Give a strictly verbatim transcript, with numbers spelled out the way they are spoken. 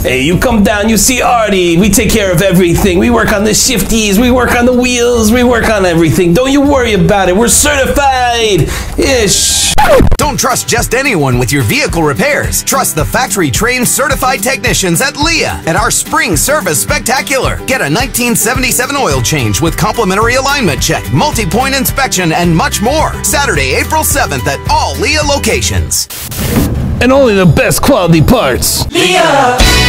Hey, you come down, you see Arty. We take care of everything. We work on the shifties, we work on the wheels, we work on everything. Don't you worry about it. We're certified. Ish. Don't trust just anyone with your vehicle repairs. Trust the factory-trained certified technicians at Leah at our Spring Service Spectacular. Get a nineteen seventy-seven oil change with complimentary alignment check, multi-point inspection, and much more. Saturday, April seventh at all Leah locations. And only the best quality parts. Leah!